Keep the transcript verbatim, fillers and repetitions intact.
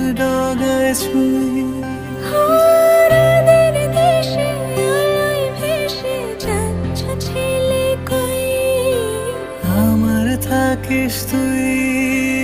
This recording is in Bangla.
ডগায় ছুঁই। হারাদের দেশে আলোয় ভেসে যাচ্ছ ছেলে কই, আমার থাকিস তুই।